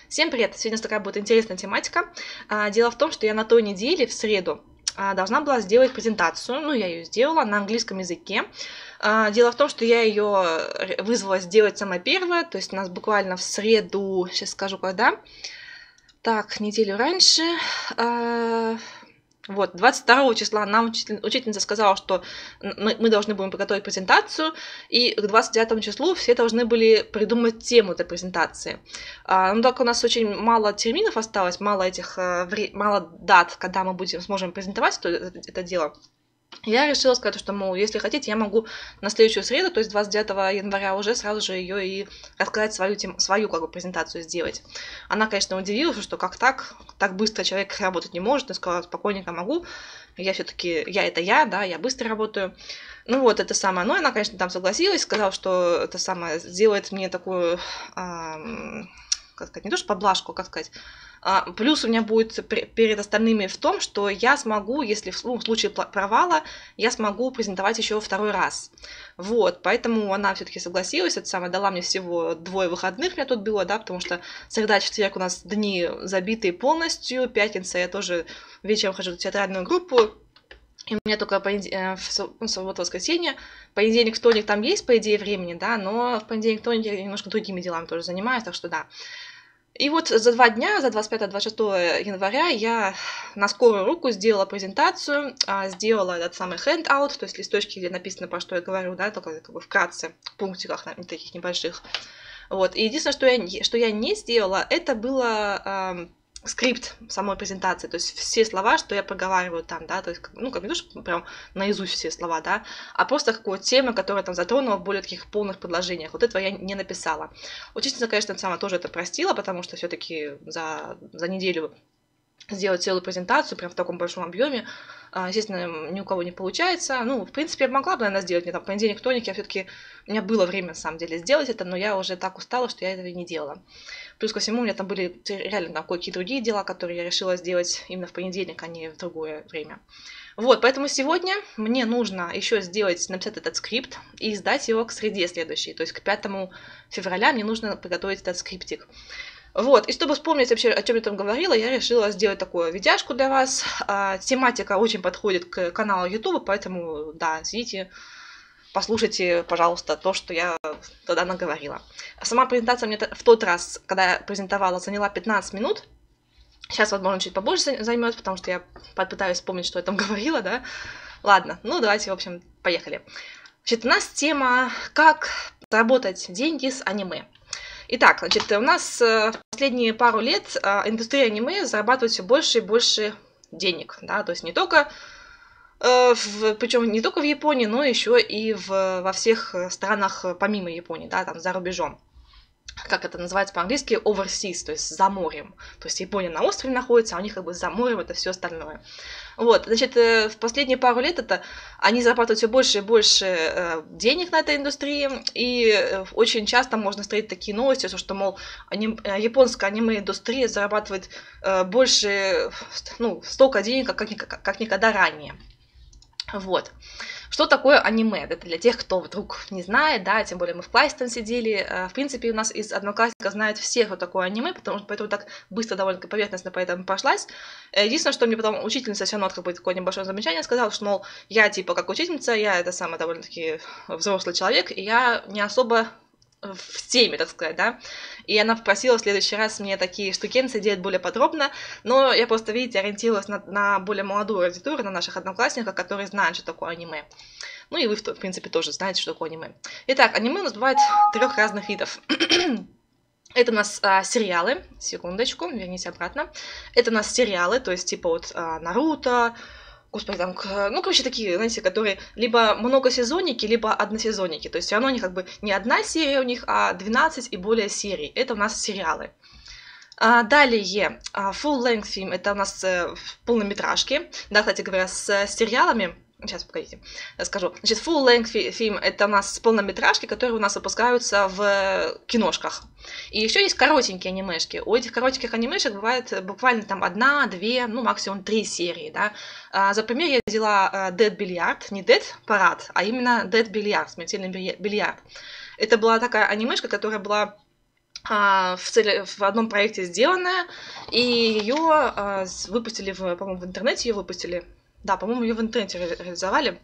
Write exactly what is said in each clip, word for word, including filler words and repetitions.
Всем привет! Сегодня такая будет интересная тематика. Дело в том, что я на той неделе, в среду, должна была сделать презентацию. Ну, я ее сделала на английском языке. Дело в том, что я ее вызвала сделать самое первое. То есть у нас буквально в среду, сейчас скажу когда. Так, неделю раньше. Вот, двадцать второго числа нам учитель, учительница сказала, что мы, мы должны будем подготовить презентацию, и к двадцать девятому числу все должны были придумать тему этой презентации. А, ну, так у нас очень мало терминов осталось, мало этих, мало дат, когда мы будем, сможем презентовать это, это, это дело. Я решила сказать, что, мол, если хотите, я могу на следующую среду, то есть двадцать девятого января, уже сразу же ее и рассказать свою, тем, свою как бы, презентацию сделать. Она, конечно, удивилась, что как так, так быстро человек работать не может, я сказала, спокойненько могу, я все-таки, я это я, да, я быстро работаю. Ну вот, это самое, но она, конечно, там согласилась, сказала, что это самое сделает мне такую, эм, как сказать, не то что поблажку, как сказать, плюс у меня будет перед остальными в том, что я смогу, если в случае провала, я смогу презентовать еще второй раз. Вот, поэтому она все-таки согласилась, это самое, дала мне всего двое выходных, у меня тут было, да, потому что среда, четверг у нас дни забитые полностью, пятница я тоже вечером хожу в театральную группу, и у меня только понедельник, в субботу, воскресенье, понедельник, вторник там есть, по идее, времени, да, но в понедельник, вторник я немножко другими делами тоже занимаюсь, так что да. И вот за два дня, за двадцать пятого — двадцать шестого января, я на скорую руку сделала презентацию, сделала этот самый handout, то есть листочки, где написано, про что я говорю, да, только как бы вкратце, в пунктиках таких небольших. Вот. И единственное, что я, что я не сделала, это было э, скрипт самой презентации, то есть все слова, что я проговариваю там, да, то есть, ну, как не то, что прям наизусть все слова, да, а просто какую-то тему, которая там затронула в более таких полных предложениях. Вот этого я не написала. Учительница, конечно, сама тоже это простила, потому что все-таки за, за неделю сделать целую презентацию прям в таком большом объеме, естественно, ни у кого не получается. Ну, в принципе, я могла бы, наверное, сделать. Мне там понедельник, вторник, я все-таки у меня было время, на самом деле, сделать это, но я уже так устала, что я этого не делала. Плюс ко всему, у меня там были реально там кое-какие другие дела, которые я решила сделать именно в понедельник, а не в другое время. Вот, поэтому сегодня мне нужно еще сделать, написать этот скрипт и сдать его к среде следующей. То есть к пятому февраля мне нужно подготовить этот скриптик. Вот, и чтобы вспомнить вообще, о чем я там говорила, я решила сделать такую видяшку для вас. А, тематика очень подходит к каналу YouTube, поэтому, да, сидите, послушайте, пожалуйста, то, что я тогда наговорила. Сама презентация мне в тот раз, когда я презентовала, заняла пятнадцать минут. Сейчас, возможно, чуть побольше займет, потому что я попытаюсь вспомнить, что я там говорила, да. Ладно, ну давайте, в общем, поехали. Значит, у нас тема «Как заработать деньги с аниме». Итак, значит, у нас в последние пару лет индустрия аниме зарабатывает все больше и больше денег, да, то есть не только, причем не только в Японии, но еще и в, во всех странах помимо Японии, да, там за рубежом. Как это называется по-английски, overseas, то есть за морем. То есть Япония на острове находится, а у них как бы за морем это все остальное. Вот, значит, в последние пару лет это они зарабатывают все больше и больше денег на этой индустрии, и очень часто можно встретить такие новости, что, мол, аним, японская аниме-индустрия зарабатывает больше, ну, столько денег, как, как, как никогда ранее. Вот. Что такое аниме? Это для тех, кто вдруг не знает, да, тем более мы в классе там сидели. В принципе, у нас из одноклассников знают все, что такое аниме, потому что поэтому так быстро, довольно поверхностно по этому прошлась. Единственное, что мне потом учительница все равно как бы такое небольшое замечание сказала, что, мол, я типа как учительница, я это самый довольно-таки взрослый человек, и я не особо в теме, так сказать, да, и она попросила в следующий раз мне такие штукенцы делать более подробно, но я просто, видите, ориентировалась на, на более молодую аудиторию, на наших одноклассников, которые знают, что такое аниме. Ну и вы, в принципе, тоже знаете, что такое аниме. Итак, аниме у нас бывает трех разных видов. Это у нас а, сериалы, секундочку, вернись обратно. Это у нас сериалы, то есть типа вот а, Наруто, Господи, там, ну, короче, такие, знаете, которые либо многосезонники, либо односезонники. То есть все равно они как бы не одна серия у них, а двенадцать и более серий. Это у нас сериалы. А, далее, full-length film, это у нас полнометражки. Да, кстати говоря, с сериалами... Сейчас, погодите, расскажу. Значит, full-length film — это у нас полнометражки, которые у нас выпускаются в киношках. И еще есть коротенькие анимешки. У этих коротеньких анимешек бывает буквально там одна, две, ну максимум три серии, да. А, за пример я взяла Dead Billiard, не Dead парад, а именно Dead Billiard, смертельный бильярд. Это была такая анимешка, которая была в, цели, в одном проекте сделанная, и ее выпустили, в, по-моему, в интернете ее выпустили. Да, по-моему, ее в интернете реализовали.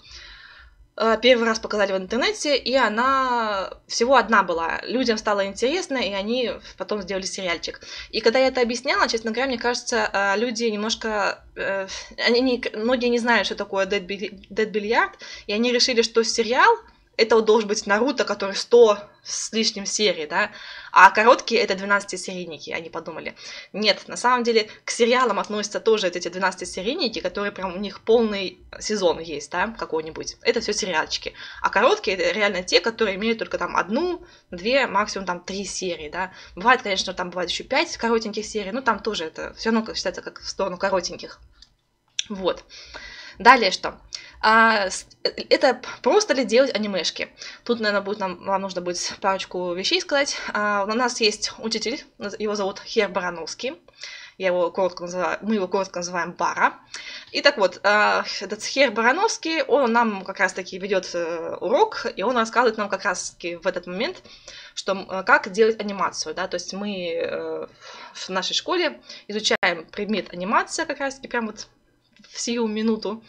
Первый раз показали в интернете, и она всего одна была. Людям стало интересно, и они потом сделали сериальчик. И когда я это объясняла, честно говоря, мне кажется, люди немножко... Они не, многие не знают, что такое Dead Billiard, и они решили, что сериал это вот должен быть Наруто, который сто с лишним серий, да, а короткие это двенадцатисерийники, они подумали. Нет, на самом деле к сериалам относятся тоже эти двенадцатисерийники, которые прям у них полный сезон есть, да, какой-нибудь. Это все сериальчики. А короткие это реально те, которые имеют только там одну, две, максимум там три серии, да. Бывает, конечно, там бывает еще пять коротеньких серий, но там тоже это все равно считается как в сторону коротеньких. Вот. Далее что? А, это просто ли делать анимешки? Тут, наверное, будет нам, нам нужно будет парочку вещей сказать. А, у нас есть учитель, его зовут Хер Барановский. Я его коротко называю, мы его коротко называем Бара. И так вот, этот Хер Барановский, он нам как раз-таки ведет урок, и он рассказывает нам как раз-таки в этот момент, что, как делать анимацию. Да? То есть мы в нашей школе изучаем предмет анимация как раз-таки прям вот в сию минуту,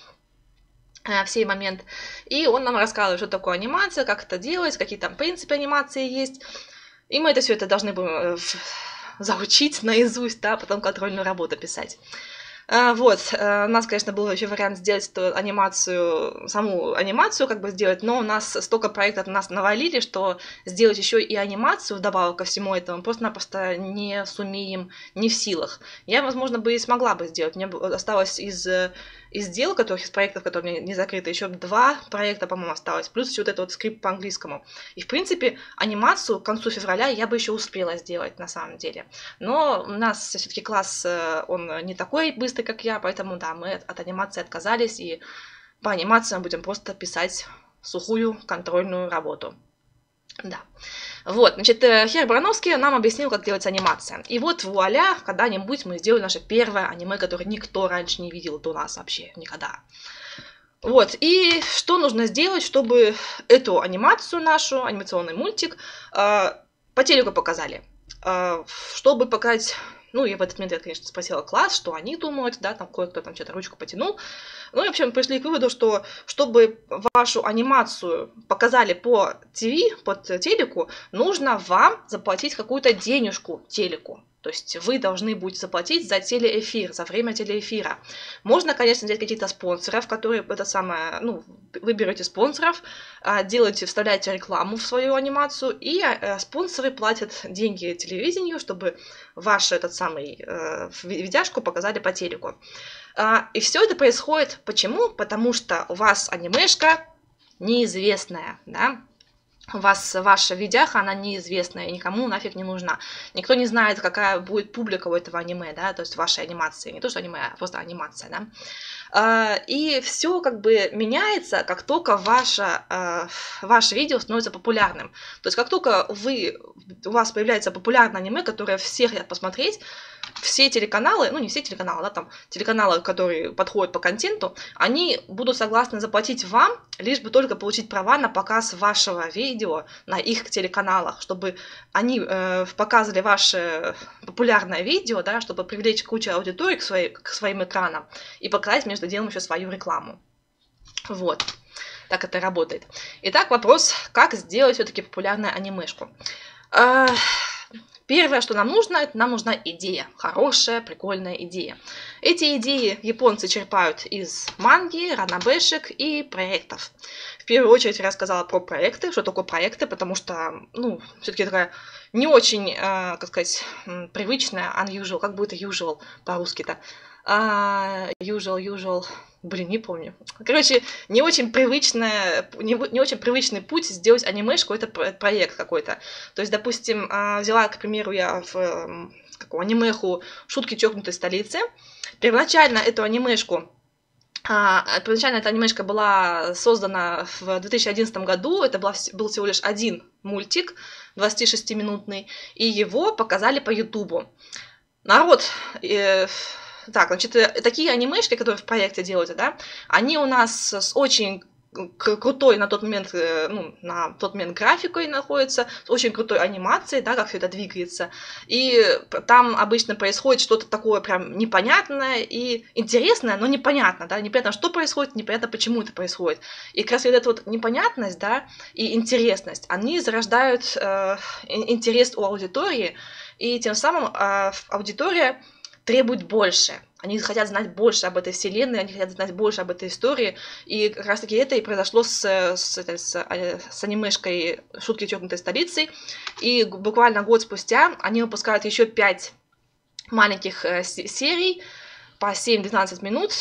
в сей момент. И он нам рассказывает, что такое анимация, как это делать, какие там принципы анимации есть. И мы это все это должны будем заучить наизусть, да, потом контрольную работу писать. Вот, у нас, конечно, был еще вариант сделать эту анимацию, саму анимацию как бы сделать, но у нас столько проектов нас навалили, что сделать еще и анимацию вдобавок ко всему этому просто-напросто не сумеем, не в силах. Я, возможно, бы и смогла бы сделать. Мне осталось из, из дел, которых, из проектов, которые не закрыты, еще два проекта, по-моему, осталось, плюс еще вот этот вот скрипт по английскому. И, в принципе, анимацию к концу февраля я бы еще успела сделать, на самом деле. Но у нас все-таки класс, он не такой быстрый, как я, поэтому, да, мы от анимации отказались, и по анимации мы будем просто писать сухую контрольную работу. Да. Вот, значит, Хер Барановский нам объяснил, как делать анимация. И вот, вуаля, когда-нибудь мы сделали наше первое аниме, которое никто раньше не видел до нас вообще, никогда. Вот, и что нужно сделать, чтобы эту анимацию нашу, анимационный мультик, э, по телеку показали. Э, чтобы показать... Ну, и в этот момент я, конечно, спросила класс, что они думают, да, там кое-кто там что-то ручку потянул. Ну, и, в общем, пришли к выводу, что чтобы вашу анимацию показали по ТВ, по телеку, нужно вам заплатить какую-то денежку телеку. То есть вы должны будете заплатить за телеэфир, за время телеэфира. Можно, конечно, взять каких-то спонсоров, которые это самое, ну, вы берете спонсоров, делаете, вставляете рекламу в свою анимацию, и спонсоры платят деньги телевидению, чтобы вашу этот самый э, видяшку показали по телеку. И все это происходит почему? Потому что у вас анимешка неизвестная, да? У вас ваша видяха, она неизвестная, и никому нафиг не нужна. Никто не знает, какая будет публика у этого аниме, да, то есть вашей анимации. Не то, что аниме, а просто анимация, да. И все как бы меняется, как только ваше, ваше видео становится популярным. То есть как только вы, у вас появляется популярное аниме, которое все хотят посмотреть, все телеканалы, ну не все телеканалы, да, там телеканалы, которые подходят по контенту, они будут согласны заплатить вам, лишь бы только получить права на показ вашего видео на их телеканалах, чтобы они э, показывали ваше популярное видео, да, чтобы привлечь кучу аудитории к, своей, к своим экранам и показать между делом еще свою рекламу. Вот. Так это работает. Итак, вопрос, как сделать все-таки популярную анимешку. Первое, что нам нужно, это нам нужна идея. Хорошая, прикольная идея. Эти идеи японцы черпают из манги, ранобэшек и проектов. В первую очередь я рассказала про проекты, что такое проекты, потому что, ну, все-таки такая не очень, э, как сказать, привычная, unusual, как будет usual по-русски-то. Uh, usual, usual, блин, не помню. Короче, не очень привычная, не, не очень привычный путь сделать анимешку, это проект какой-то. То есть, допустим, взяла, к примеру, я в какую, анимеху «Шутки чокнутой столицы». Первоначально эту анимешку, первоначально эта анимешка была создана в две тысячи одиннадцатом году, это была, был всего лишь один мультик, двадцатишестиминутный, и его показали по Ютубу. Народ... Э, Так, значит, такие анимешки, которые в проекте делаются, да, они у нас с очень крутой на тот момент, ну, на тот момент графикой находится, с очень крутой анимацией, да, как все это двигается. И там обычно происходит что-то такое прям непонятное и интересное, но непонятно, да, непонятно, что происходит, непонятно, почему это происходит. И как раз вот эта вот непонятность, да, и интересность, они зарождают э, интерес у аудитории, и тем самым э, аудитория требует больше. Они хотят знать больше об этой вселенной, они хотят знать больше об этой истории. И как раз-таки это и произошло с, с, с, с анимешкой «Шутки чокнутой столицей». И буквально год спустя они выпускают еще пять маленьких серий по семь-двенадцать минут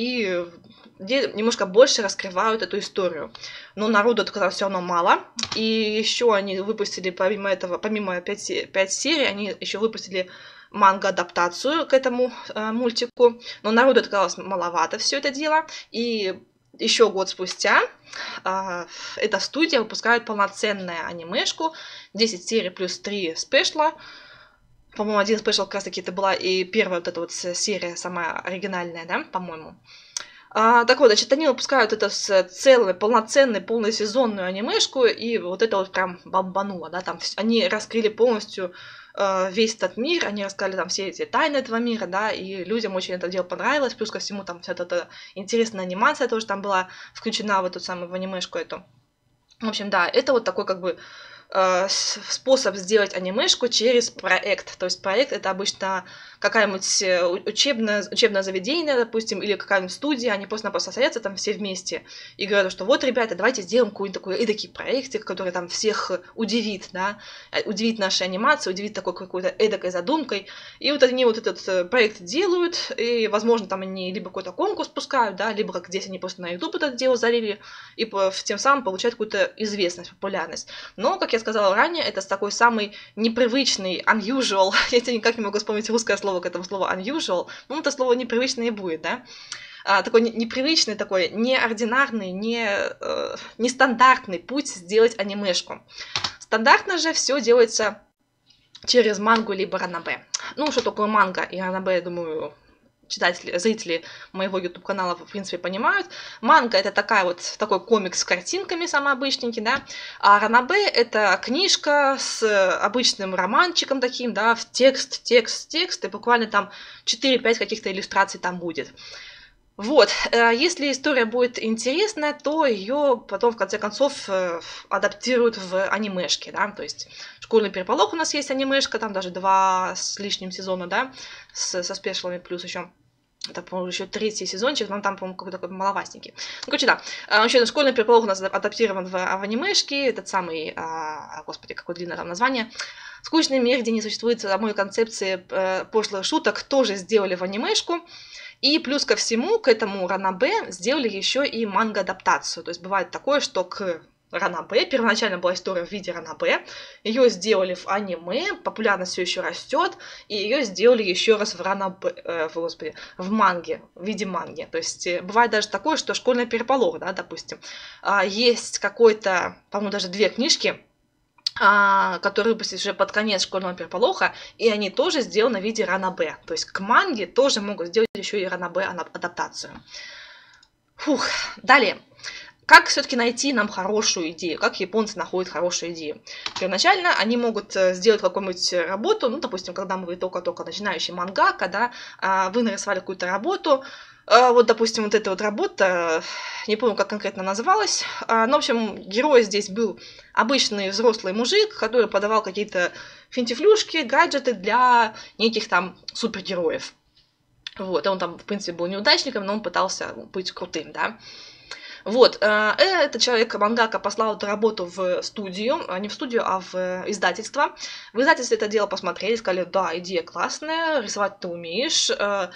и где немножко больше раскрывают эту историю. Но народу этого все равно мало. И еще они выпустили, помимо этого, помимо пять серий, они еще выпустили манго-адаптацию к этому э, мультику, но народу оказалось маловато все это дело, и еще год спустя э, эта студия выпускает полноценную анимешку, десять серий плюс три спешла, по-моему, один спешл как раз таки это была и первая вот эта вот серия, самая оригинальная, да, по-моему. А, так вот, значит, они выпускают это с целой, полноценной, полносезонную анимешку, и вот это вот прям бомбануло, да, там они раскрыли полностью весь этот мир, они рассказали там все эти тайны этого мира, да, и людям очень это дело понравилось, плюс ко всему там вся эта интересная анимация тоже там была включена в эту самую в анимешку эту. В общем, да, это вот такой как бы э, способ сделать анимешку через проект. То есть проект — это обычно какая-нибудь учебное, учебное заведение, допустим, или какая-нибудь студия, они просто-напросто садятся там все вместе и говорят, что вот, ребята, давайте сделаем какой-нибудь такой эдакий проектик, который там всех удивит, да, удивит нашей анимацией, удивит такой какой-то эдакой задумкой. И вот они вот этот проект делают, и, возможно, там они либо какой-то конкурс пускают, да, либо как здесь они просто на YouTube это дело залили, и тем самым получают какую-то известность, популярность. Но, как я сказала ранее, это такой самый непривычный, unusual, я никак не могу вспомнить русское слово к этому слову unusual, ну, это слово непривычное и будет, да, а, такой непривычный, такой неординарный, не, э, нестандартный путь сделать анимешку. Стандартно же все делается через мангу либо ранобэ. Ну, что такое манга и ранобэ, я думаю, читатели, зрители моего YouTube-канала, в принципе, понимают. Манга — это такая вот, такой комикс с картинками, самый обычненький, да, а ранобэ — это книжка с обычным романчиком таким, да, в текст, текст, текст, и буквально там четыре-пять каких-то иллюстраций там будет. Вот, если история будет интересная, то ее потом, в конце концов, адаптируют в анимешке, да, то есть «Школьный переполох» у нас есть анимешка, там даже два с лишним сезона, да, с, со спешлами плюс еще. Это, по-моему, еще третий сезончик, но там, по-моему, какой-то такой маловастенький. Ну, короче, да. Вообще, «Школьный переполох» у нас адаптирован в, в анимешке, этот самый, а, господи, какое длинное там название. «Скучный мир», где не существует самой концепции э, пошлых шуток, тоже сделали в анимешку. И плюс ко всему, к этому ранобэ сделали еще и манго-адаптацию. То есть бывает такое, что к ранобэ, первоначально была история в виде ранобэ, ее сделали в аниме, популярность все еще растет, и ее сделали еще раз в ранобэ, э, в, господи, в манге, в виде манги. То есть э, бывает даже такое, что «Школьный переполох», да, допустим, э, есть какой-то, по-моему, даже две книжки, А, которые выпустили уже под конец «Школьного переполоха», и они тоже сделаны в виде ранобэ. То есть к манге тоже могут сделать еще и ранобэ адаптацию. Фух, далее. Как все-таки найти нам хорошую идею? Как японцы находят хорошую идею? Первоначально они могут сделать какую-нибудь работу, ну, допустим, когда мы только-только начинающий мангака, да, вы нарисовали какую-то работу, вот, допустим, вот эта вот работа, не помню, как конкретно называлась, но, в общем, герой здесь был обычный взрослый мужик, который подавал какие-то финтифлюшки, гаджеты для неких там супергероев. Вот, и он там, в принципе, был неудачником, но он пытался быть крутым, да. Вот, этот человек, мангака, послал эту работу в студию, не в студию, а в издательство. В издательстве это дело посмотрели, сказали, да, идея классная, рисовать ты умеешь,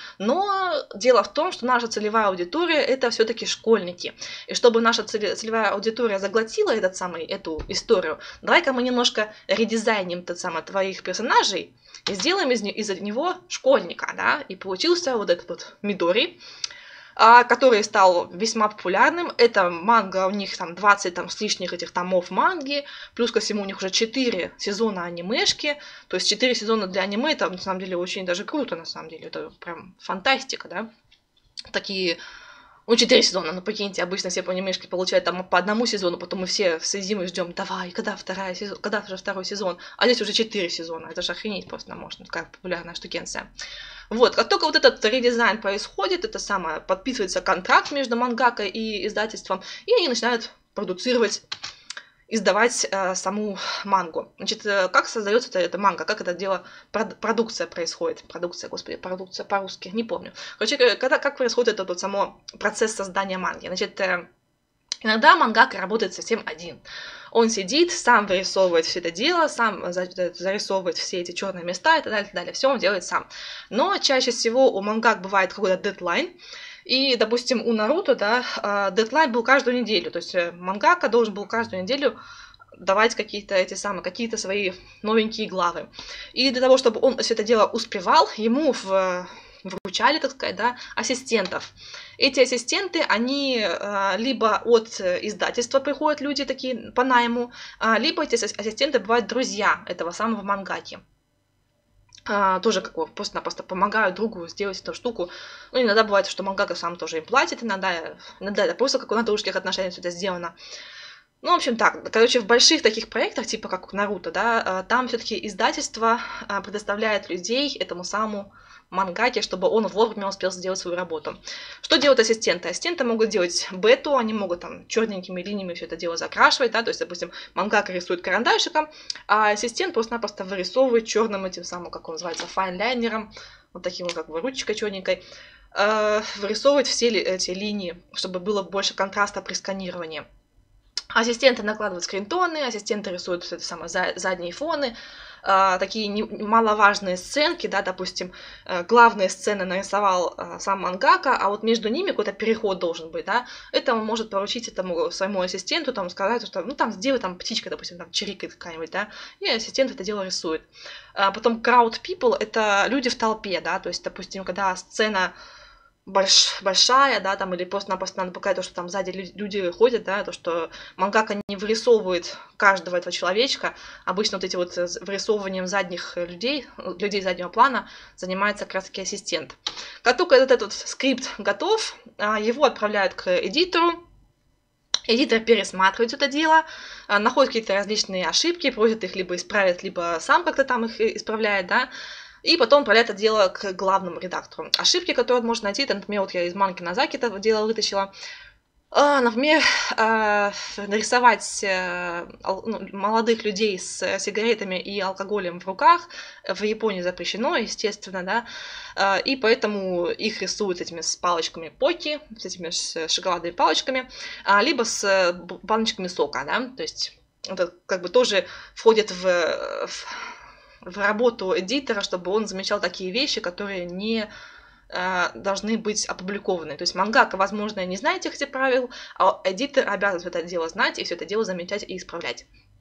но дело в том, что наша целевая аудитория — это все-таки школьники. И чтобы наша целевая аудитория заглотила этот самый, эту историю, давай-ка мы немножко редизайним тот самый, твоих персонажей и сделаем из, из него школьника, да, и получился вот этот вот Мидори, который стал весьма популярным. Это манга, у них там двадцать там, с лишних этих томов манги, плюс ко всему у них уже четыре сезона анимешки, то есть четыре сезона для аниме, это на самом деле очень даже круто, на самом деле, это прям фантастика, да, такие Ну, четыре сезона, ну, прикиньте, обычно все анимешки получают там по одному сезону, потом мы все сидим и ждем, давай, когда вторая сезон, когда же второй сезон, а здесь уже четыре сезона, это же охренеть просто можно, как популярная штукенция. Вот, как только вот этот редизайн происходит, это самое, подписывается контракт между мангакой и издательством, и они начинают продуцировать, издавать э, саму мангу. Значит, э, как создается эта, эта манга, как это дело, прод, продукция происходит. Продукция, господи, продукция по-русски, не помню. Короче, когда, как происходит этот вот само процесс создания манги. Значит, э, иногда мангака работает совсем один. Он сидит, сам вырисовывает все это дело, сам зарисовывает все эти черные места и так далее, и так далее. Все он делает сам. Но чаще всего у мангак бывает какой-то дедлайн. И, допустим, у Наруто, да, дедлайн был каждую неделю. То есть мангака должен был каждую неделю давать какие-то эти самые, какие-то свои новенькие главы. И для того, чтобы он все это дело успевал, ему в, вручали, так сказать, да, ассистентов. Эти ассистенты, они а, либо от издательства приходят люди такие по найму, а, либо эти ассистенты бывают друзья этого самого мангаки. А, тоже как бы просто-напросто помогают другу сделать эту штуку. Ну, иногда бывает, что мангака сам тоже им платит, иногда, иногда это просто как у дружеских отношениях все это сделано. Ну, в общем, так, короче, в больших таких проектах, типа как Наруто, да, там все-таки издательство предоставляет людей этому самому мангаке, чтобы он вовремя успел сделать свою работу. Что делают ассистенты? Ассистенты могут делать бету, они могут там черненькими линиями все это дело закрашивать, да, то есть, допустим, мангака рисует карандашиком, а ассистент просто-напросто вырисовывает черным этим самым, как он называется, файнлайнером, вот таким вот как бы ручкой черненькой, э, вырисовывать все эти линии, чтобы было больше контраста при сканировании. Ассистенты накладывают скринтоны, ассистенты рисуют это самое, задние фоны, э, такие немаловажные сценки, да, допустим, э, главные сцены нарисовал э, сам мангака, а вот между ними какой-то переход должен быть, да, это он может поручить этому своему ассистенту, там, сказать, что, ну, там, сделай, там, птичка, допустим, там, чирикает какая-нибудь, да, и ассистент это дело рисует. А потом crowd people — это люди в толпе, да, то есть, допустим, когда сцена Больш, большая, да, там, или просто-напросто надо показать то, что там сзади люди ходят, да, то, что мангака не вырисовывает каждого этого человечка. Обычно вот эти вот вырисовыванием задних людей, людей заднего плана занимается как раз-таки ассистент. Как только этот, этот скрипт готов, его отправляют к эдитору. Эдитор пересматривает это дело, находит какие-то различные ошибки, просит их либо исправить, либо сам как-то там их исправляет, да. И потом отправляет это дело к главному редактору. Ошибки, которые можно найти, это, например, вот я из манги Назаки это дело вытащила. Например, нарисовать молодых людей с сигаретами и алкоголем в руках в Японии запрещено, естественно, да, и поэтому их рисуют этими с палочками поки, с этими шоколадными палочками, либо с баночками сока, да, то есть это как бы тоже входит в... в в работу эдитора, чтобы он замечал такие вещи, которые не э, должны быть опубликованы. То есть мангака, возможно, не знает этих правил, а эдитор обязан это дело знать и все это дело замечать и исправлять.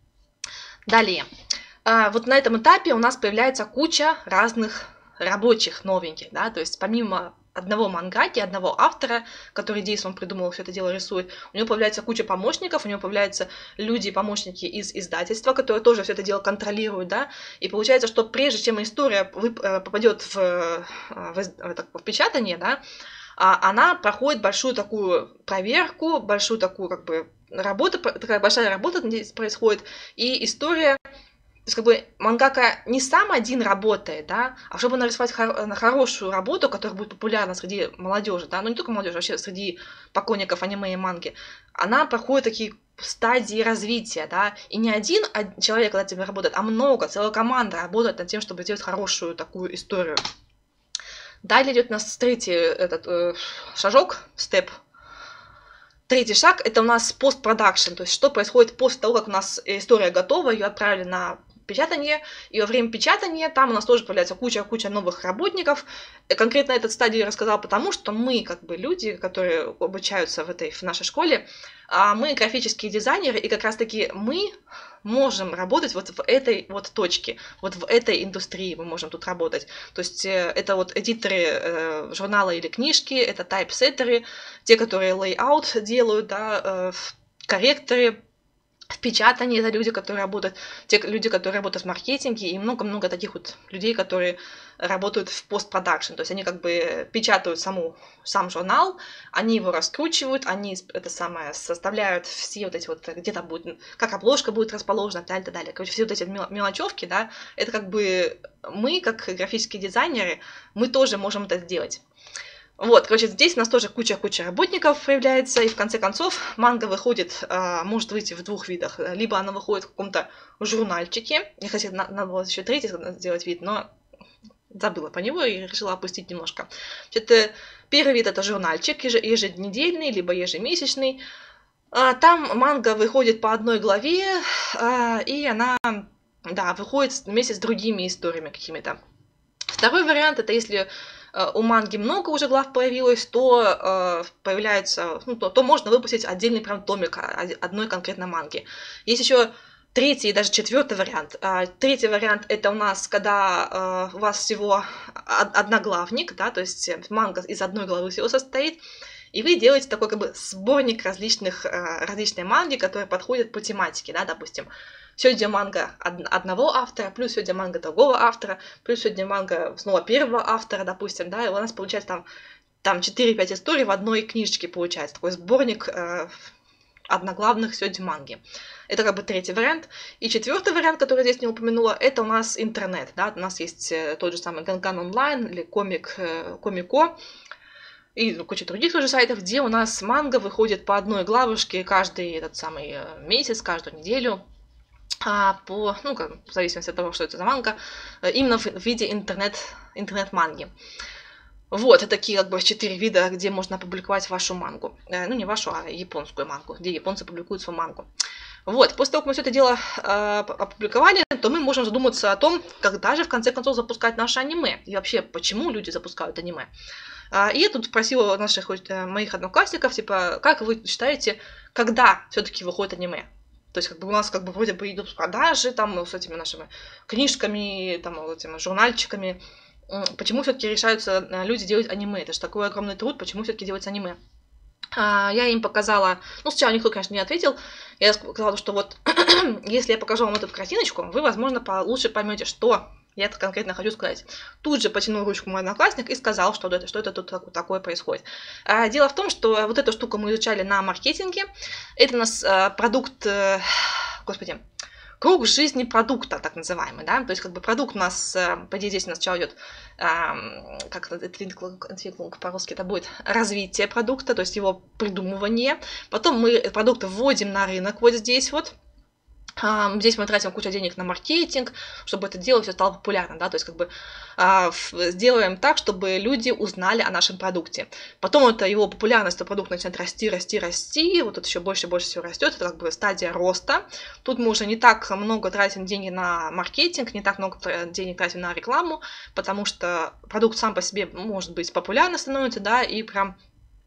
Далее. Э, вот на этом этапе у нас появляется куча разных рабочих новеньких, да, то есть помимо одного мангаки, одного автора, который действительно придумал, все это дело рисует, у него появляется куча помощников, у него появляются люди-помощники из издательства, которые тоже все это дело контролируют, да, и получается, что прежде чем история попадет в, в, в печатание, да, она проходит большую такую проверку, большую такую как бы работу, такая большая работа здесь происходит, и история. То есть, как бы, мангака не сам один работает, да, а чтобы нарисовать хор- хорошую работу, которая будет популярна среди молодежи, да, ну не только молодежи, вообще среди поклонников аниме и манги, она проходит такие стадии развития, да, и не один человек над этим работает, а много, целая команда работает над тем, чтобы сделать хорошую такую историю. Далее идет у нас третий этот э, шажок, степ. Третий шаг — это у нас постпродакшн, то есть что происходит после того, как у нас история готова, ее отправили на печатание, и во время печатания там у нас тоже появляется куча-куча новых работников. Конкретно этот стадий я рассказала потому, что мы, как бы люди, которые обучаются в этой в нашей школе, мы графические дизайнеры, и как раз-таки мы можем работать вот в этой вот точке, вот в этой индустрии мы можем тут работать. То есть это вот эдиторы журнала или книжки, это тайпсеттеры, те, которые лейаут делают, да, корректоры, в печатании, это люди, которые работают, те люди, которые работают в маркетинге, и много-много таких вот людей, которые работают в постпродакшн. То есть они как бы печатают саму, сам журнал, они его раскручивают, они это самое составляют все вот эти вот, где-то будет, как обложка будет расположена, и так далее, далее. Короче, все вот эти мелочевки, да, это как бы мы, как графические дизайнеры, мы тоже можем это сделать. Вот, короче, здесь у нас тоже куча-куча работников появляется, и в конце концов манга выходит, а, может выйти в двух видах. Либо она выходит в каком-то журнальчике, я хотела, надо было еще третий сделать вид, но забыла по него и решила опустить немножко. Это, первый вид — это журнальчик, еженедельный, либо ежемесячный. А, там манга выходит по одной главе, а, и она, да, выходит вместе с другими историями какими-то. Второй вариант — это если у манги много уже глав появилось, то э, появляется, ну, то, то можно выпустить отдельный прям томик одной конкретной манги. Есть еще третий и даже четвертый вариант. А, третий вариант — это у нас, когда э, у вас всего одноглавник, да, то есть манга из одной главы всего состоит, и вы делаете такой как бы сборник различных, э, различной манги, которые подходят по тематике, да, допустим. Сегодня манга одного автора, плюс сегодня манга другого автора, плюс сегодня манга снова первого автора, допустим, да, и у нас получается там, там четыре-пять историй в одной книжечке получается, такой сборник э, одноглавных сегодня манги. Это как бы третий вариант. И четвертый вариант, который я здесь не упомянула, это у нас интернет, да, у нас есть тот же самый Ганган онлайн или комик, э, Комико, и куча других тоже сайтов, где у нас манга выходит по одной главушке каждый этот самый месяц, каждую неделю. А по, ну, как, в зависимости от того, что это за манга, именно в виде интернет, интернет-манги. Вот, это такие как бы четыре вида, где можно опубликовать вашу мангу. Ну, не вашу, а японскую мангу, где японцы публикуют свою мангу. Вот, после того, как мы все это дело э, опубликовали, то мы можем задуматься о том, когда же в конце концов запускать наше аниме. И вообще, почему люди запускают аниме. И я тут спросила наших моих одноклассников, типа, как вы считаете, когда все-таки выходит аниме? То есть как бы у нас как бы вроде бы идут продажи там с этими нашими книжками, там, вот этими журнальчиками. Почему все-таки решаются люди делать аниме? Это же такой огромный труд, почему все-таки делать аниме? Я им показала, ну сначала никто, конечно, не ответил, я сказала, что вот если я покажу вам эту картиночку, вы, возможно, лучше поймете, что я это конкретно хочу сказать. Тут же потянул ручку мой одноклассник и сказал, что это, что это тут такое происходит. Дело в том, что вот эту штуку мы изучали на маркетинге. Это у нас продукт, господи, круг жизни продукта, так называемый, да, то есть как бы продукт у нас, по идее, здесь у нас сначала идет, как это по-русски это будет, развитие продукта, то есть его придумывание, потом мы продукт вводим на рынок вот здесь вот. Здесь мы тратим кучу денег на маркетинг, чтобы это дело все стало популярным, да, то есть как бы а, сделаем так, чтобы люди узнали о нашем продукте. Потом это его популярность, то продукт начинает расти, расти, расти, вот это еще больше и больше всего растет, это как бы стадия роста. Тут мы уже не так много тратим денег на маркетинг, не так много денег тратим на рекламу, потому что продукт сам по себе, может быть, популярным становится, да, и прям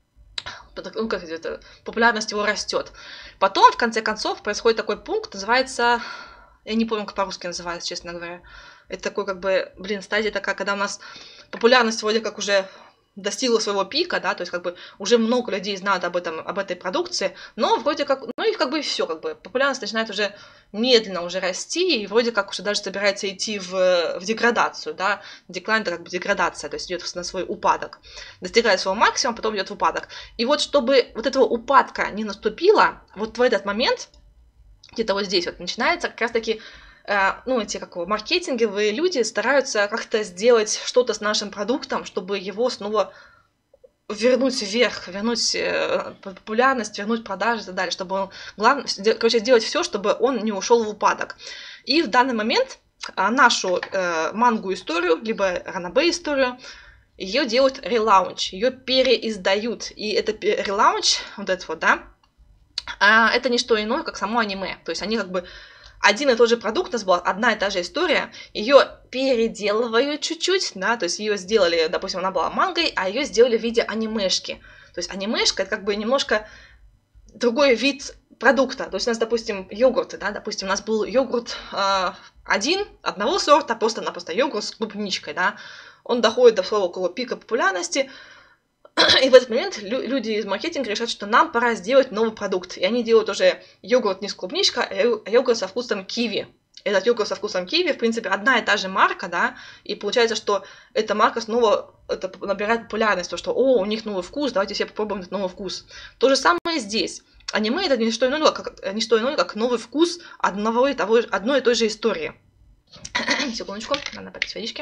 ну, как это, популярность его растет. Потом, в конце концов, происходит такой пункт, называется, я не помню, как по-русски называется, честно говоря. Это такой, как бы, блин, стадия такая, когда у нас популярность вроде как уже достигла своего пика, да, то есть как бы уже много людей знают об этом, об этой продукции, но вроде как, ну и как бы все, как бы популярность начинает уже медленно уже расти, и вроде как уже даже собирается идти в, в деградацию, да, деклайн — это как бы деградация, то есть идет на свой упадок, достигает своего максимума, потом идет в упадок. И вот чтобы вот этого упадка не наступило, вот в этот момент, где-то вот здесь вот начинается как раз-таки, ну, эти как маркетинговые люди стараются как-то сделать что-то с нашим продуктом, чтобы его снова вернуть вверх, вернуть популярность, вернуть продажи и так далее, чтобы он, главное, короче, сделать все, чтобы он не ушел в упадок. И в данный момент нашу э, мангу-историю, либо ранобэ-историю, ее делают релаунч, ее переиздают. И это релаунч, вот это вот, да, это не что иное, как само аниме. То есть они как бы один и тот же продукт, у нас была одна и та же история, ее переделывают чуть-чуть, да, то есть ее сделали, допустим, она была мангой, а ее сделали в виде анимешки. То есть анимешка — это как бы немножко другой вид продукта. То есть у нас, допустим, йогурты, да, допустим, у нас был йогурт э, один, одного сорта, просто-напросто йогурт с клубничкой, да, он доходит до своего около пика популярности, И в этот момент лю- люди из маркетинга решают, что нам пора сделать новый продукт. И они делают уже йогурт не с клубничкой, а ю- а йогурт со вкусом киви. Этот йогурт со вкусом киви, в принципе, одна и та же марка, да, и получается, что эта марка снова это набирает популярность, то, что, о, у них новый вкус, давайте все попробуем этот новый вкус. То же самое здесь. Аниме — это не что иное, как, не что иное, как новый вкус одного и того, одной и той же истории. Секундочку, надо попить водички.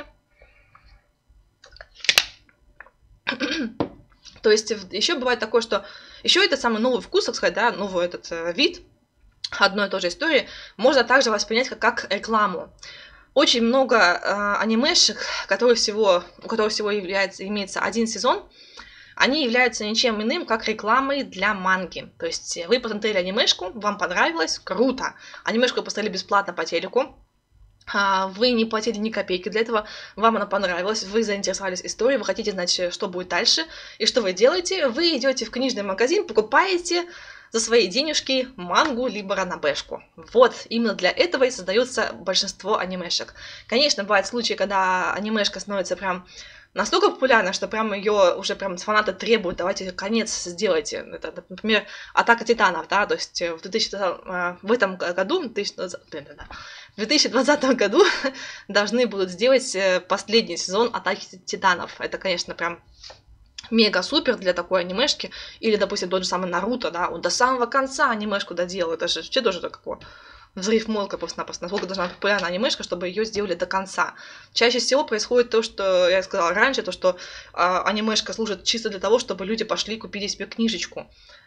То есть еще бывает такое, что еще этот самый новый вкус, так сказать, да, новый этот э, вид одной и той же истории можно также воспринять как, как рекламу. Очень много э, анимешек, которые всего, у которых всего является, имеется один сезон, они являются ничем иным, как рекламой для манги. То есть вы посмотрели анимешку, вам понравилось, круто. Анимешку посмотрели бесплатно по телеку, вы не платили ни копейки для этого, вам она понравилась, вы заинтересовались историей, вы хотите знать, что будет дальше. И что вы делаете? Вы идете в книжный магазин, покупаете за свои денежки мангу либо ранобэшку. Вот, именно для этого и создается большинство анимешек. Конечно, бывают случаи, когда анимешка становится прям настолько популярна, что прям ее уже прям фанаты требуют, давайте конец сделайте. Это, например, «Атака титанов», да, то есть в, две тысячи, в этом году, в две тысячи двадцатом году должны будут сделать последний сезон «Атаки титанов». Это, конечно, прям мега-супер для такой анимешки. Или, допустим, тот же самый Наруто, да, он до самого конца анимешку доделал. Это же вообще тоже такое взрыв мозга просто-напросто. Насколько должна быть популярна анимешка, чтобы ее сделали до конца. Чаще всего происходит то, что я сказала раньше, то, что а, анимешка служит чисто для того, чтобы люди пошли и купили себе книжечку.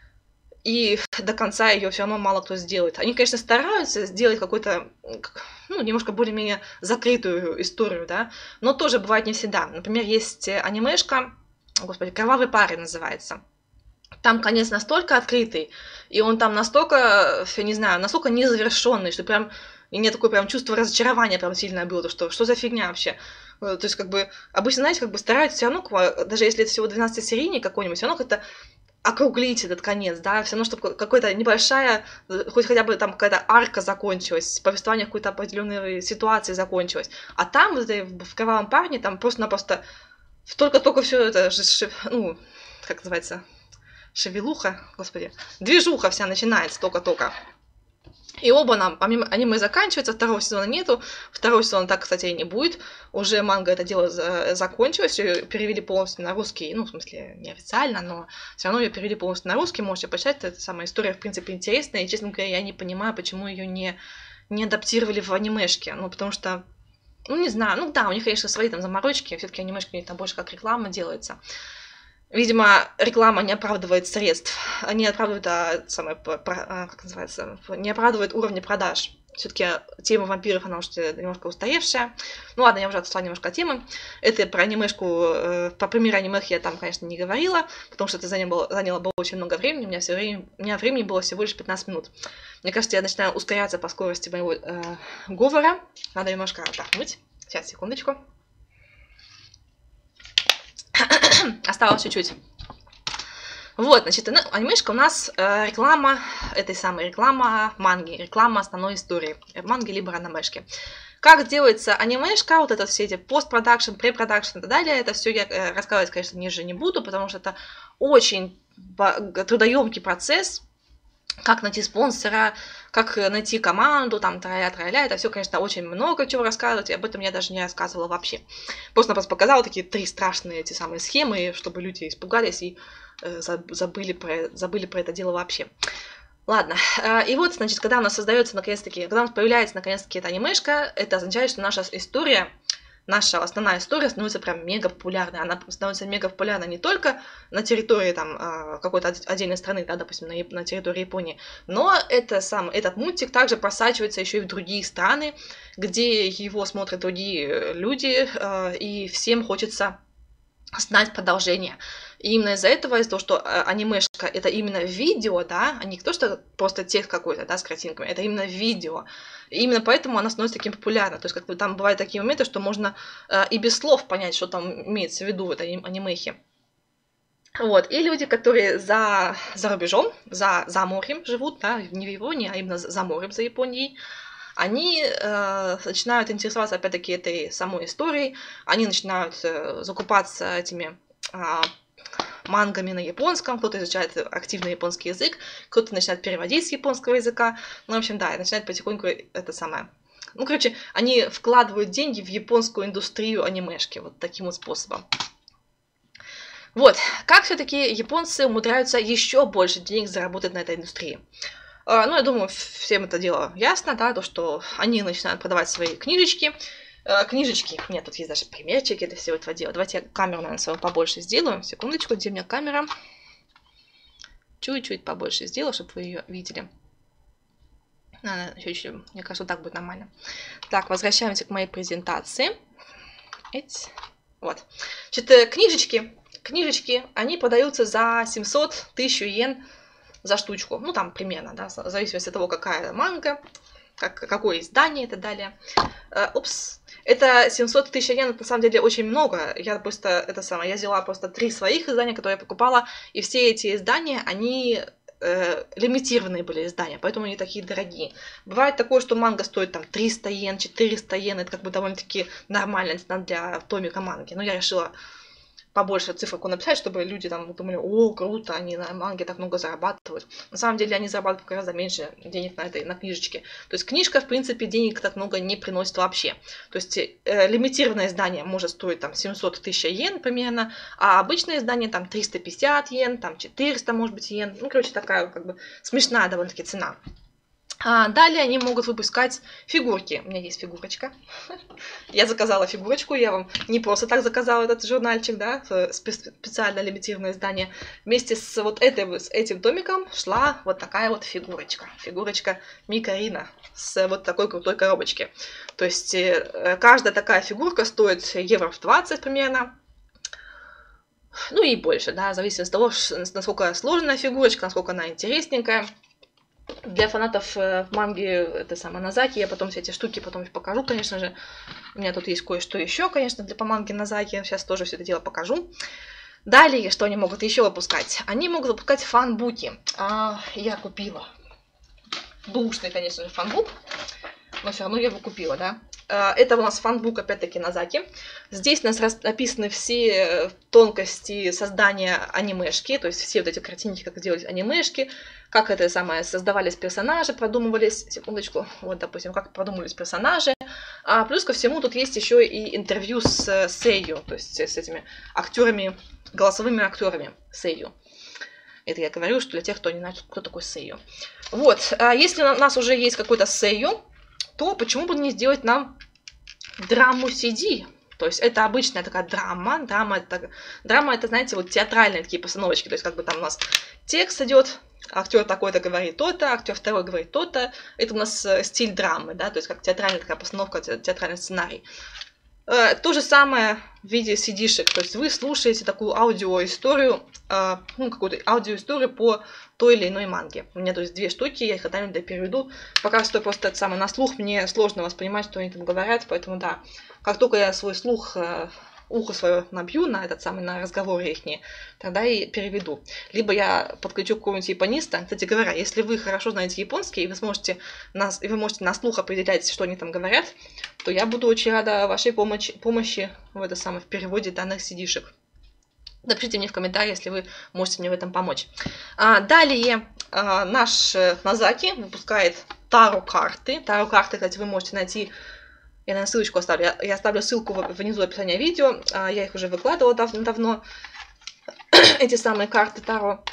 И до конца ее все равно мало кто сделает. Они, конечно, стараются сделать какую-то, ну, немножко более-менее закрытую историю, да, но тоже бывает не всегда. Например, есть анимешка, господи, «Кровавый парень» называется. Там конец настолько открытый, и он там настолько, я не знаю, настолько незавершенный, что прям, и мне такое прям чувство разочарования прям сильное было, то что, что за фигня вообще. То есть, как бы, обычно, знаете, как бы стараются все равно, даже если это всего двенадцатисерийный какой-нибудь, все равно как-то округлить этот конец, да, все равно, чтобы какая-то небольшая, хоть хотя бы там какая-то арка закончилась, повествование какой-то определенной ситуации закончилось. А там, вот в «Кровавом парне», там просто-напросто только-только все это, ну, как называется, шевелуха, господи, движуха вся начинается только-только. И оба нам, помимо аниме заканчивается, второго сезона нету, второго сезона так, кстати, и не будет. Уже манга это дело закончилось, ее перевели полностью на русский, ну, в смысле, неофициально, но все равно ее перевели полностью на русский, можете почитать, эта самая история, в принципе, интересная, и, честно говоря, я не понимаю, почему ее не, не адаптировали в анимешке, ну, потому что, ну, не знаю, ну, да, у них, конечно, свои там заморочки, все-таки анимешки у них там больше как реклама делается. Видимо, реклама не оправдывает средств, не оправдывает, а, самое, как называется, не оправдывает уровни продаж. Все-таки тема вампиров, она уже немножко устаревшая. Ну ладно, я уже отошла немножко от темы. Это про анимешку, по примеру анимех я там, конечно, не говорила, потому что это заняло, заняло было очень много времени, у меня, все время, у меня времени было всего лишь пятнадцать минут. Мне кажется, я начинаю ускоряться по скорости моего э, говора. Надо немножко отдохнуть. Сейчас, секундочку. Осталось чуть-чуть. Вот, значит, анимешка у нас э, реклама, этой самой реклама манги, реклама основной истории, манги либо ранобэшки. Как делается анимешка, вот это все эти постпродакшн, препродакшн и так далее, это все я э, рассказывать, конечно, ниже не буду, потому что это очень трудоемкий процесс. Как найти спонсора, как найти команду, там, тра-ля-тра-ля, это все, конечно, очень много чего рассказывать, и об этом я даже не рассказывала вообще. Просто-напросто показала такие три страшные эти самые схемы, чтобы люди испугались и э, забыли, про, забыли про это дело вообще. Ладно, и вот, значит, когда у нас создается, наконец-таки, когда у нас появляется, наконец-таки, эта анимешка, это означает, что наша история, наша основная история становится прям мега популярной. Она становится мега популярной не только на территории там, какой-то отдельной страны, да, допустим, на, на территории Японии, но это сам, этот мультик также просачивается еще и в другие страны, где его смотрят другие люди, и всем хочется знать продолжение. И именно из-за этого, из-за того, что анимешка это именно видео, да, а не то, что просто текст какой-то, да, с картинками, это именно видео. И именно поэтому она становится таким популярной. То есть, как бы там бывают такие моменты, что можно э, и без слов понять, что там имеется в виду в этой анимехе. Вот. И люди, которые за, за рубежом, за, за морем живут, да, не в Японии, а именно за морем, за Японией, они э, начинают интересоваться, опять-таки, этой самой историей, они начинают э, закупаться этими э, мангами на японском, кто-то изучает активно японский язык, кто-то начинает переводить с японского языка. Ну, в общем, да, и начинает потихоньку это самое. Ну, короче, они вкладывают деньги в японскую индустрию анимешки вот таким вот способом. Вот, как все-таки японцы умудряются еще больше денег заработать на этой индустрии? Ну, я думаю, всем это дело ясно, да, то, что они начинают продавать свои книжечки. Книжечки, нет, тут есть даже примерчики для всего этого дела. Давайте я камеру, наверное, свою побольше сделаю. Секундочку, где у меня камера? Чуть-чуть побольше сделаю, чтобы вы ее видели. Чуть-чуть, мне кажется, вот так будет нормально. Так, возвращаемся к моей презентации. Вот. Значит, книжечки, книжечки, они продаются за семьсот тысяч йен за штучку. Ну, там примерно, да, в зависимости от того, какая манга, как, какое издание и так далее. Uh, упс. Это семьсот тысяч йен, это на самом деле очень много. Я просто, это самое, я взяла просто три своих издания, которые я покупала, и все эти издания, они э, лимитированные были издания, поэтому они такие дорогие. Бывает такое, что манга стоит там триста йен, четыреста йен, это как бы довольно-таки нормально для томика манги. Но я решила побольше циферку написать, чтобы люди там думали, о, круто, они на манге так много зарабатывают. На самом деле они зарабатывают гораздо меньше денег на этой, на книжечке. То есть книжка, в принципе, денег так много не приносит вообще. То есть э, лимитированное издание может стоить там семьсот тысяч йен примерно, а обычное издание там триста пятьдесят йен, там четыреста, может быть, йен. Ну, короче, такая как бы смешная довольно-таки цена. А далее они могут выпускать фигурки. У меня есть фигурочка. Я заказала фигурочку, я вам не просто так заказала этот журнальчик, да, специально лимитированное издание. Вместе с вот этой, с этим томиком шла вот такая вот фигурочка. Фигурочка Микарина с вот такой крутой коробочки. То есть каждая такая фигурка стоит евро двадцать примерно. Ну и больше, да, в зависимости от того, насколько сложная фигурочка, насколько она интересненькая. Для фанатов э, манги это самое Назаки, я потом все эти штуки потом покажу, конечно же. У меня тут есть кое-что еще, конечно, для по манге Назаки. Сейчас тоже все это дело покажу. Далее, что они могут еще выпускать? Они могут выпускать фанбуки. А, я купила бушный, конечно же, фанбук, но все равно я его купила, да. Это у нас фанбук, опять-таки, Назаки. Здесь у нас написаны все тонкости создания анимешки, то есть все вот эти картинки, как делать анимешки, как это самое создавались персонажи, продумывались, секундочку, вот, допустим, как продумывались персонажи. А плюс ко всему тут есть еще и интервью с сэйю, то есть с этими актерами, голосовыми актерами сэйю. Это я говорю, что для тех, кто не знает, кто такой сэйю. Вот, а если у нас уже есть какой-то сэйю, то почему бы не сделать нам драму си ди? То есть это обычная такая драма. Драма это, драма это, знаете, вот театральные такие постановочки. То есть как бы там у нас текст идет, актер такой-то говорит то-то, актер второй говорит то-то. Это у нас стиль драмы, да, то есть как театральная такая постановка, театральный сценарий. То же самое в виде си ди-шек. То есть вы слушаете такую аудиоисторию, ну, какую-то аудиоисторию по той или иной манге. У меня, то есть, две штуки, я их когда-нибудь переведу. Пока что просто это самое на слух, мне сложно воспринимать, что они там говорят, поэтому да. Как только я свой слух, ухо свое набью на этот самый, на разговоры их, тогда и переведу. Либо я подключу какого-нибудь япониста. Кстати говоря, если вы хорошо знаете японский, и вы сможете на, и вы можете на слух определять, что они там говорят, то я буду очень рада вашей помощи, помощи в, это самое, в переводе данных си ди-шек. Напишите мне в комментариях, если вы можете мне в этом помочь. А, далее а, наш Назаки выпускает таро-карты. Таро-карты, кстати, вы можете найти. Я, наверное, ссылочку оставлю. Я, я оставлю ссылку внизу описания видео. А, я их уже выкладывала дав давно. Эти самые карты таро.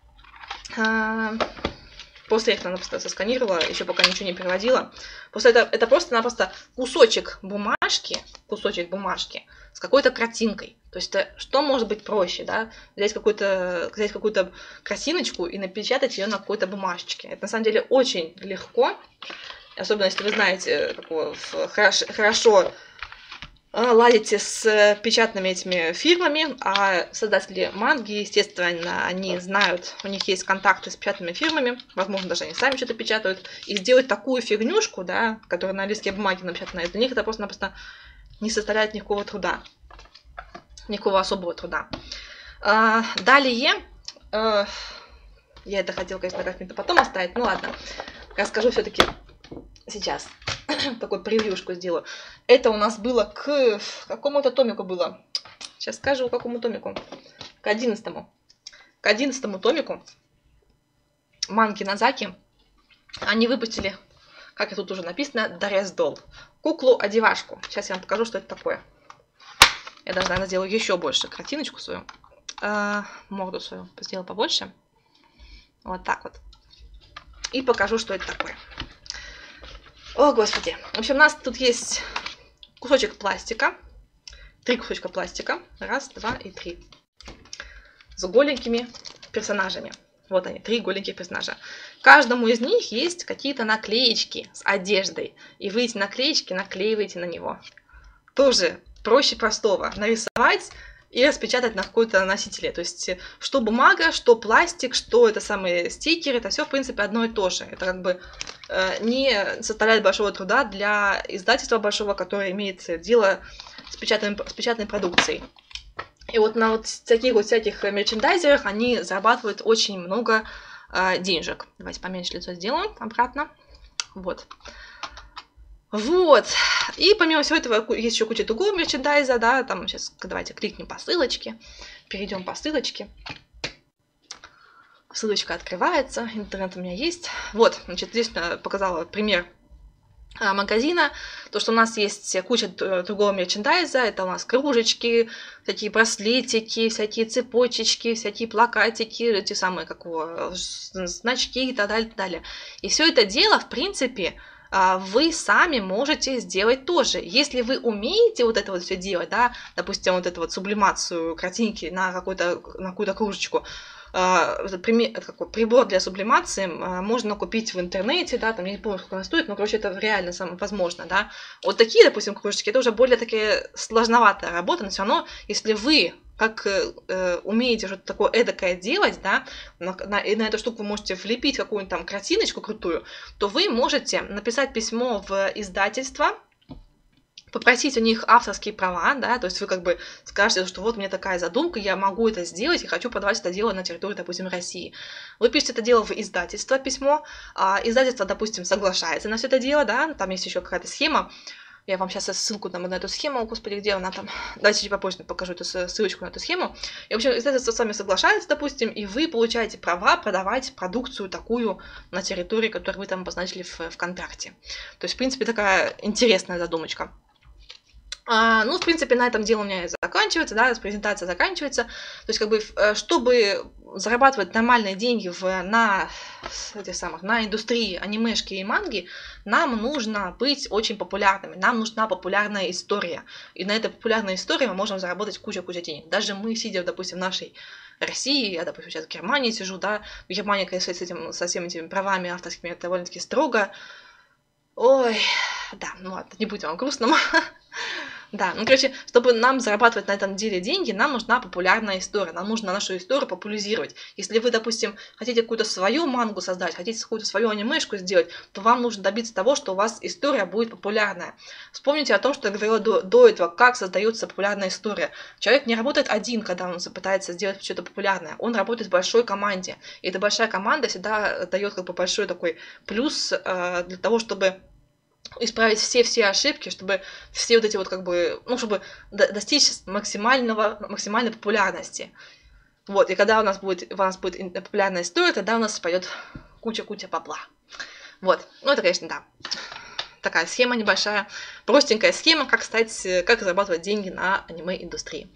А, после их она просто сосканировала, еще пока ничего не переводила. После этого это просто-напросто кусочек бумажки, кусочек бумажки с какой-то картинкой. То есть, это, что может быть проще, да? Взять какую-то взять какую-то картиночку и напечатать ее на какой-то бумажечке. Это на самом деле очень легко, особенно если вы знаете, такого, хорошо, хорошо ладите с печатными этими фирмами, а создатели манги, естественно, они знают, у них есть контакты с печатными фирмами, возможно, даже они сами что-то печатают, и сделать такую фигнюшку, да, которая на листке бумаги напечатана, для них это просто-напросто не составляет никакого труда. Никакого особого труда. А, далее, а, я это хотела, конечно, как-то потом оставить, ну ладно, расскажу все-таки сейчас. Такой превьюшку сделаю. Это у нас было к какому-то томику было. Сейчас скажу, к какому томику. К одиннадцатому. к одиннадцатому томику манги Назаки они выпустили, как и тут уже написано, Dress Doll. Куклу-одевашку. Сейчас я вам покажу, что это такое. Я даже, наверное, сделаю еще больше картиночку свою. Э, морду свою сделаю побольше. Вот так вот. И покажу, что это такое. О, господи. В общем, у нас тут есть кусочек пластика. Три кусочка пластика. Раз, два и три. С голенькими персонажами. Вот они, три голеньких персонажа. Каждому из них есть какие-то наклеечки с одеждой. И вы эти наклеечки наклеиваете на него. Тоже проще простого. Нарисовать и распечатать на какой-то носителе. То есть, что бумага, что пластик, что это самые стикеры, это все, в принципе, одно и то же. Это как бы э, не составляет большого труда для издательства большого, которое имеет дело с печатной, с печатной продукцией. И вот на вот таких вот всяких мерчендайзерах они зарабатывают очень много э, денежек. Давайте поменьше лицо сделаем обратно. Вот. Вот. И помимо всего этого есть еще куча другого мерчендайза, да, там сейчас давайте кликнем по ссылочке, перейдем по ссылочке. Ссылочка открывается, интернет у меня есть. Вот, значит, здесь я показала пример магазина, то, что у нас есть куча другого мерчендайза, это у нас кружечки, всякие браслетики, всякие цепочечки, всякие плакатики, эти самые, как его, значки и так далее, и так далее. И все это дело, в принципе, вы сами можете сделать тоже. Если вы умеете вот это вот все делать, да, допустим, вот эту вот сублимацию картинки на какую-то на какую-то кружечку, какой прибор для сублимации можно купить в интернете, да, там я не помню, сколько она стоит, но, короче, это реально самое возможно, да. Вот такие, допустим, кружечки, это уже более такая сложноватая работа, но все равно, если вы как э, умеете что-то такое эдакое делать, да, на, на, и на эту штуку вы можете влепить какую-нибудь там картиночку крутую, то вы можете написать письмо в издательство, попросить у них авторские права, да, то есть вы как бы скажете, что вот у меня такая задумка, я могу это сделать и хочу продавать это дело на территории, допустим, России. Вы пишете это дело в издательство, письмо, а издательство, допустим, соглашается на все это дело, да, там есть еще какая-то схема, я вам сейчас ссылку там на эту схему, господи, где она там, давайте чуть попозже покажу эту ссылочку на эту схему. И, в общем, издательство с вами соглашается, допустим, и вы получаете права продавать продукцию такую на территории, которую вы там обозначили в, в контракте. То есть, в принципе, такая интересная задумочка. А, ну, в принципе, на этом дело у меня заканчивается, да, презентация заканчивается. То есть, как бы, чтобы зарабатывать нормальные деньги в, на, этих самых, на индустрии анимешки и манги, нам нужно быть очень популярными, нам нужна популярная история. И на этой популярной истории мы можем заработать кучу-кучу денег. Даже мы, сидя, допустим, в нашей России, я, допустим, сейчас в Германии сижу, да, в Германии, конечно, с, этим, со всеми этими правами авторскими это довольно-таки строго. Ой, да, ну ладно, не будем о грустном. Да, ну, короче, чтобы нам зарабатывать на этом деле деньги, нам нужна популярная история, нам нужно нашу историю популяризировать. Если вы, допустим, хотите какую-то свою мангу создать, хотите какую-то свою анимешку сделать, то вам нужно добиться того, что у вас история будет популярная. Вспомните о том, что я говорила до, до этого, как создается популярная история. Человек не работает один, когда он пытается сделать что-то популярное, он работает в большой команде. И эта большая команда всегда дает как бы большой такой плюс э, для того, чтобы исправить все-все ошибки, чтобы все вот эти вот как бы, ну, чтобы достичь максимального, максимальной популярности. Вот, и когда у нас будет, у нас будет популярная история, тогда у нас пойдет куча-куча бабла. Вот, ну, это, конечно, да, такая схема небольшая, простенькая схема, как стать, как зарабатывать деньги на аниме-индустрии.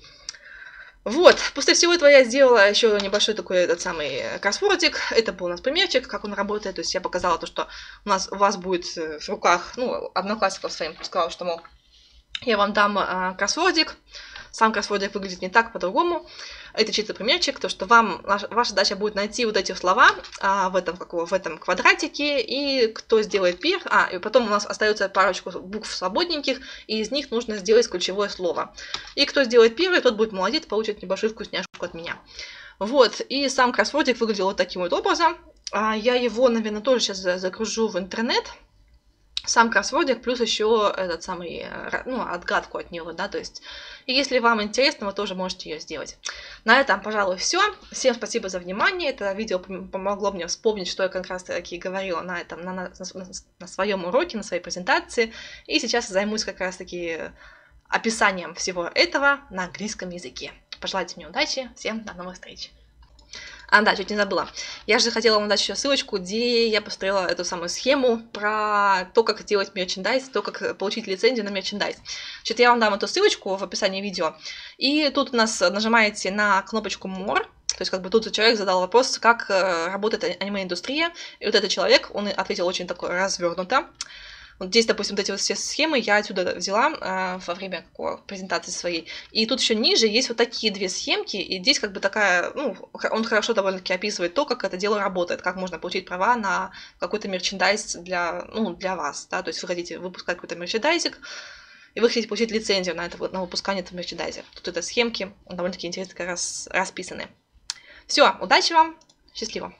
Вот, после всего этого я сделала еще небольшой такой этот самый кроссвордик. Это был у нас примерчик, как он работает. То есть я показала то, что у нас у вас будет в руках, ну, одноклассников своим сказала, что, мол, я вам дам а, кроссвордик. Сам кроссвордик выглядит не так, по-другому. Это чисто примерчик, то, что вам, ваша задача будет найти вот эти слова а, в, этом, как, в этом квадратике, и кто сделает первый, а, и потом у нас остается парочку букв свободненьких, и из них нужно сделать ключевое слово. И кто сделает первый, тот будет молодец, получит небольшую вкусняшку от меня. Вот, и сам кроссвордик выглядел вот таким вот образом. А, я его, наверное, тоже сейчас загружу в интернет. Сам кроссвордик, плюс еще этот самый, ну, отгадку от него, да, то есть, и если вам интересно, вы тоже можете ее сделать. На этом, пожалуй, все. Всем спасибо за внимание. Это видео помогло мне вспомнить, что я как раз-таки говорила на этом, на, на, на своем уроке, на своей презентации. И сейчас я займусь как раз-таки описанием всего этого на английском языке. Пожелайте мне удачи. Всем до новых встреч. А, да, чуть не забыла. Я же хотела вам дать еще ссылочку, где я построила эту самую схему про то, как делать мерчендайз, то, как получить лицензию на мерчендайз. Значит, я вам дам эту ссылочку в описании видео. И тут у нас нажимаете на кнопочку More. То есть, как бы тут человек задал вопрос, как работает аниме-индустрия. И вот этот человек, он ответил очень такое развернуто. Вот здесь, допустим, вот эти вот все схемы я отсюда взяла э, во время презентации своей. И тут еще ниже есть вот такие две схемки, и здесь как бы такая, ну, он хорошо довольно-таки описывает то, как это дело работает, как можно получить права на какой-то мерчендайз для, ну, для вас, да, то есть вы хотите выпускать какой-то мерчендайзик, и вы хотите получить лицензию на, это, на выпускание этого мерчендайза. Тут это схемки довольно-таки интересно как раз расписаны. Все, удачи вам, счастливо!